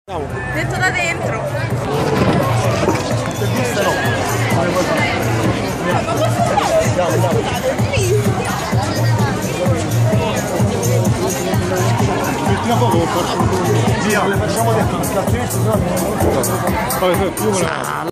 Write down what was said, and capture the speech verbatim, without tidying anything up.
Detto da dentro. Metti a poco, via, le facciamo dentro, perché altrimenti